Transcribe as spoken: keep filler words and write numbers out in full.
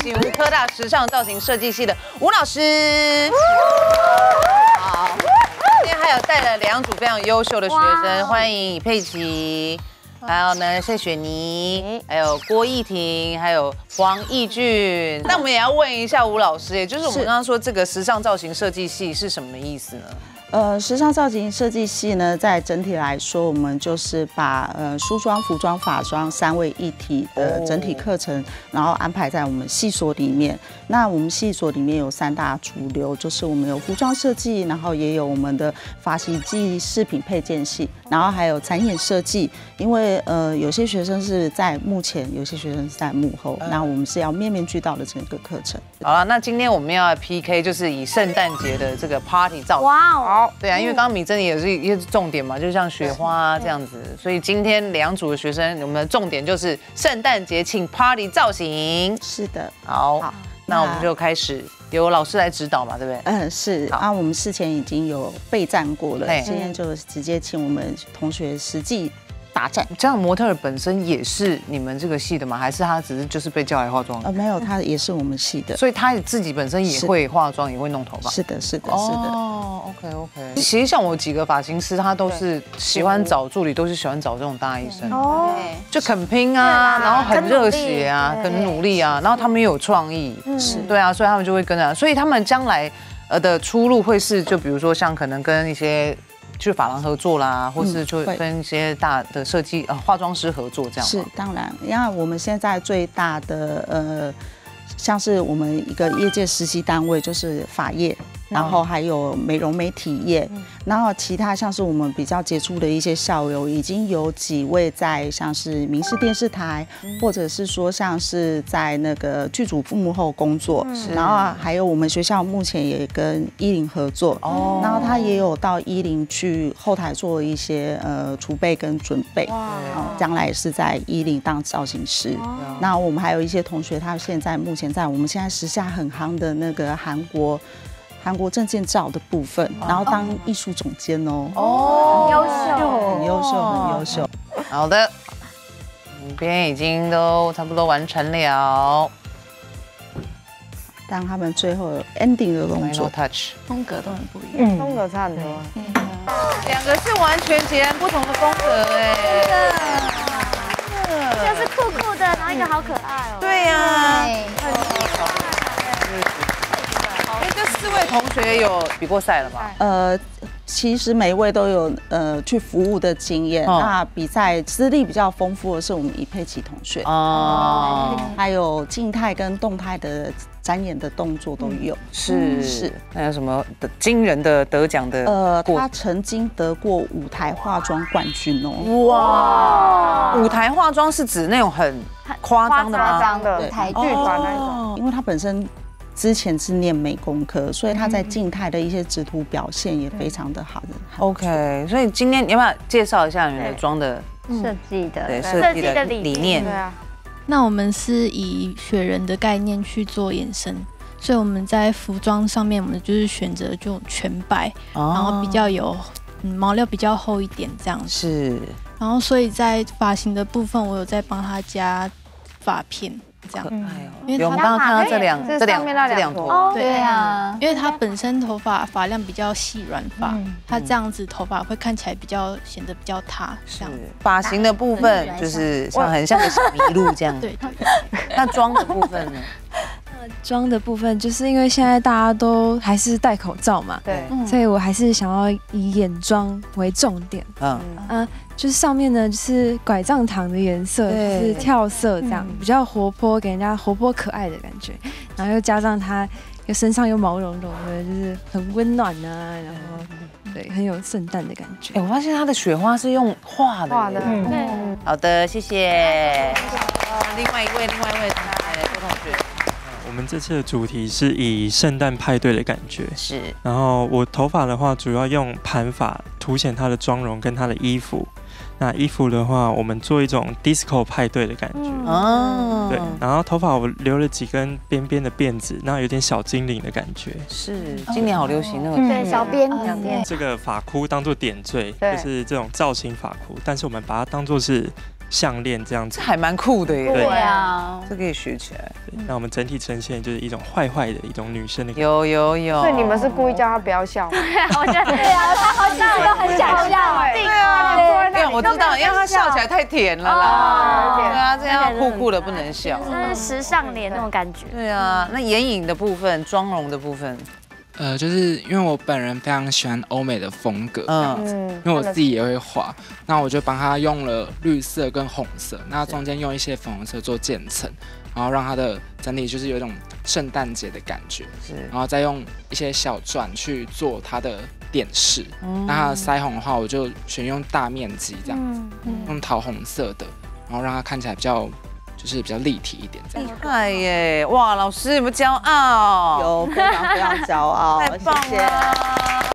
请吴科大时尚造型设计系的吴老师。好，今天还有带了两组非常优秀的学生，欢迎以佩琪。 还有呢，谢雪妮，还有郭艺婷，还有黄义俊。那我们也要问一下吴老师，也就是我们刚刚说这个时尚造型设计系是什么意思呢？ 呃，时尚造型设计系呢，在整体来说，我们就是把呃梳妆、服装、法妆三位一体的整体课程，然后安排在我们系所里面。那我们系所里面有三大主流，就是我们有服装设计，然后也有我们的发型暨饰品配件系，然后还有产品设计。因为呃有些学生是在幕前，有些学生是在幕后，那我们是要面面俱到的整个课程。 好了，那今天我们要 P K， 就是以圣诞节的这个 party 造型。哇哦！ 对啊，因为刚刚米珍也是一个重点嘛，就像雪花啊这样子，所以今天两组的学生，我们的重点就是圣诞节庆 party 造型。 是的， 好，好那我们就开始由老师来指导嘛，对不对？ 嗯，是啊，我们事前已经有备战过了，今天就直接请我们同学实际打战。 这样模特儿本身也是你们这个系的吗？还是他只是就是被叫来化妆？ 呃，没有，他也是我们系的， 所以他自己本身也会化妆，也会弄头发。 是的，是的，是的。 哦 ，OK OK。其实像我几个发型师，他都是喜欢找助理，都是喜欢找这种大医生，哦，就肯拼啊，然后很热血啊，很努力啊，然后他们又有创意，是，对啊，所以他们就会跟着，所以他们将来呃的出路会是，就比如说像可能跟一些。 去发廊合作啦，或是就跟一些大的设计呃化妆师合作这样。 是，当然，因为我们现在最大的呃，像是我们一个业界实习单位就是发业。 然后还有美容美体业，然后其他像是我们比较杰出的一些校友，已经有几位在像是民视电视台，或者是说像是在那个剧组幕后工作，然后还有我们学校目前也跟一零合作，哦，然后他也有到一零去后台做一些呃储备跟准备，哦，将来也是在一零当造型师。那我们还有一些同学，他现在目前在我们现在时下很夯的那个韩国。 韩国证件照的部分，然后当艺术总监哦， 哦，优秀， 很优秀，很优秀。 好的，这边已经都差不多完成了。 当他们最后有 ending 的动作 ，touch 风格都很不一样， 风格差很多。 两个是完全截然不同的风格哎， 一个是酷酷的，然后一个好可爱哦。 对呀。 这四位同学有比过赛了吗？ 呃，其实每一位都有呃去服务的经验。哦、那比赛资历比较丰富的是我们以佩琪同学哦，还有静态跟动态的展演的动作都有。 是是，那有什么惊人的得奖的？ 呃，他曾经得过舞台化妆冠军哦。 哇！舞台化妆是指那种很夸张的吗？ 夸张的台剧团那种， 因为他本身。 之前是念美工科，所以他在静态的一些制图表现也非常的好的。 OK， 所以今天你要不要介绍一下你们的妆的设计的对设计的理念？ 对啊， 那我们是以雪人的概念去做延伸，所以我们在服装上面，我们就是选择这种全白，然后比较有嗯毛料比较厚一点这样子。 是。 然后所以在发型的部分，我有在帮他加发片。 这样， 因为我们刚刚看到这两这两这两坨， 对啊，因为它本身头发发量比较细软发，它这样子头发会看起来比较显得比较塌。 是发型的部分就是像很像个小麋鹿这样。对对。那妆的部分呢？ 妆的部分就是因为现在大家都还是戴口罩嘛，对，所以我还是想要以眼妆为重点。嗯嗯。 就是上面呢，就是拐杖糖的颜色，就是跳色这样，比较活泼，给人家活泼可爱的感觉。然后又加上它，又身上又毛茸茸的，就是很温暖啊，然后对，很有圣诞的感觉。 哎，我发现它的雪花是用画的。画的，对。好的，谢谢。另外一位，另外一位郭同学。 我们这次的主题是以圣诞派对的感觉，是。然后我头发的话，主要用盘发凸显它的妆容跟它的衣服。那衣服的话，我们做一种 disco 派对的感觉，哦。对。然后头发我留了几根边边的辫子，那有点小精灵的感觉。 是，今年好流行那个对小辫辫。 这个发箍当做点缀，就是这种造型发箍，但是我们把它当做是项链这样子， 还蛮酷的耶。 对啊， 这可以学起来。 那我们整体呈现就是一种坏坏的一种女生的。 有有有。 所以你们是故意叫她不要笑？ 我觉得对啊，她好像都很想笑哎。 对啊，对，我知道，因为她笑起来太甜了啦。对啊，这样酷酷的不能笑。 这是时尚脸那种感觉。 对啊，那眼影的部分、妆容的部分。 呃，就是因为我本人非常喜欢欧美的风格，嗯，因为我自己也会画，那我就帮他用了绿色跟红色，那中间用一些粉红色做渐层，然后让它的整体就是有一种圣诞节的感觉，是，然后再用一些小钻去做它的点饰，嗯、那它的腮红的话，我就选用大面积这样子，嗯、用桃红色的，然后让它看起来比较。就是比较立体一点，这样厉害耶！哇，老师有没有骄傲？ 有，非常非常骄傲， 太棒了。